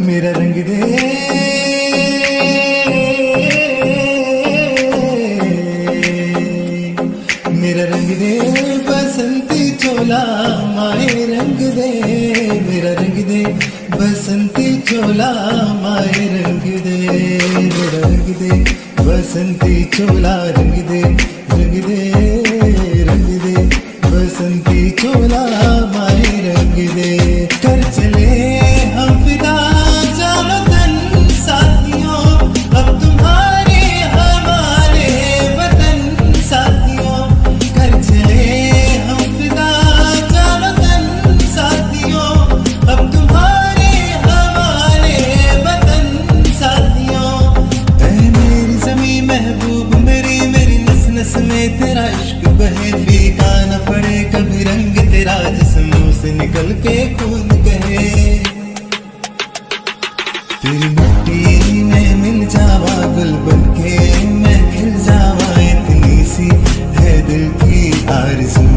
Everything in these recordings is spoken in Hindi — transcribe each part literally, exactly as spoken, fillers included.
मेरा रंग दे, मेरा रंग दे बसंती चोला माए रंग दे, मेरा रंग दे बसंती चोला माए रंग दे, मेरा रंग दे बसंती चोला रंग दे, रंग दे रंग दे बसंती चोला माए रंग दे। कर चले हम फिदा जानो तन साथियों, अब तुम्हारे हमारे वतन साथियों। कर चले हम फिदा जानो तन साथियों, अब तुम्हारे हमारे वतन साथियों। ऐ मेरी ज़मीं महबूब मेरी, मेरी नस नस में तेरा इश्क बहे, फीका न पड़े कभी रंग तेरा जिस्मों से निकल के खून कहे। तेरी मिट्टी में मिल जावा गुल बनके मैं खिल जावा, इतनी सी है दिल की आरज़ू।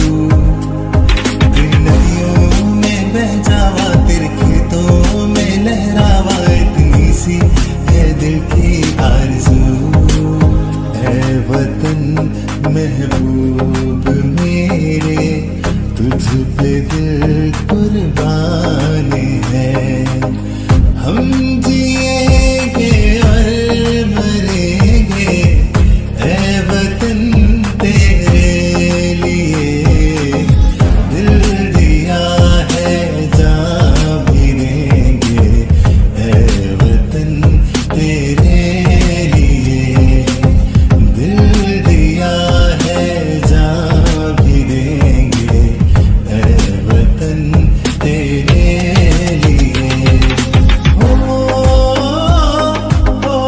तेरी नदियों में बह जावा, तेरे खेतों में लहरावा, इतनी सी है दिल की आरज़ू। ऐ वतन महबूब मेरे, तुझ पे दिल कुर्बान है। हम जिएंगे और मरेंगे ऐ वतन तेरे लिए, दिल दिया है जान भी देंगे ऐ वतन तेरे लिए, दिल दिया है जान भी देंगे ऐ वतन तेरे लिए। हो हो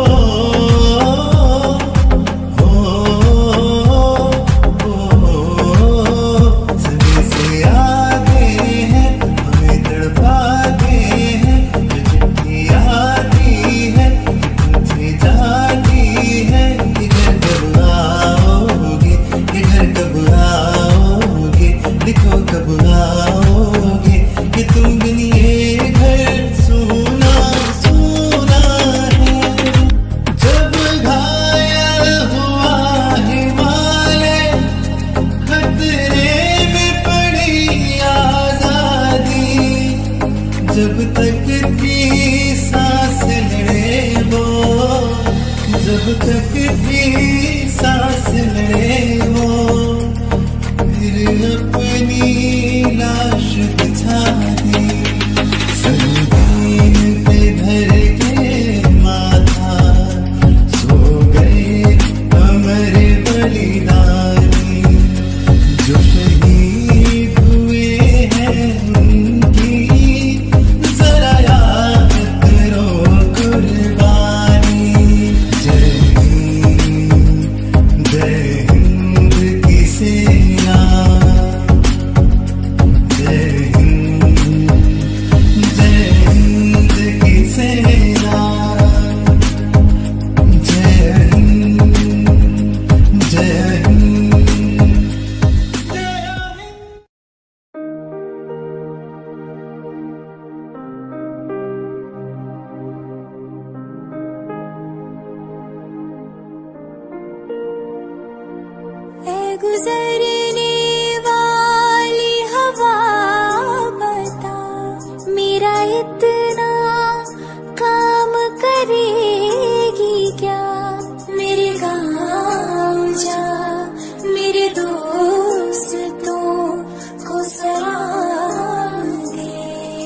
हो सभी से आगे हैं हमें तड़पाते हैं, जो चिट्ठी आती है मुझे जाती है। ये घर कब आओगे, ये घर कब आओगे, देखो कब आओगे, कि तुम बिन ये घर सोना सोना है। जब घायल हुआ हिमालय, खतरे में पड़ी आजादी, जब तक थी सांस लड़े वो, जब तक थी सांस लड़े वो, फिर अपनी लाश बिछा दी। संगीन पे धर के माथा सो गए हमारे बलिदानी, जो शहीद हुए हैं उनकी जरा याद करो कुर्बानी। जय हिंद, जय हिंद की सेना, जय हिंद, जय हिंद की सेना, जय हिंद, जय हिंद, जय हिंद। ऐ गुजरने वाली हवा बता, मेरा इतना काम करेगी क्या। मेरे गाँव जा, मेरे दोस्तों को सलाम दे।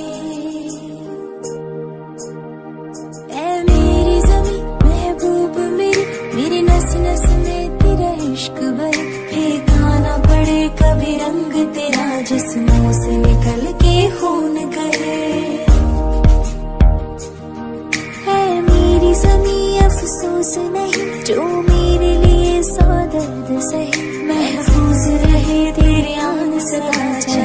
ऐ मेरी ज़मीं महबूब मेरी, मेरी नस नस में तेरा इश्क बहे, फेंका ना पड़े कभी रंग तेरा जिस्मों से निकल के खून कहे। है मेरी ज़मीं अफसोस नहीं, जो मेरे लिए सौ दर्द सहे, महफूज रहे तेरे आन सदा।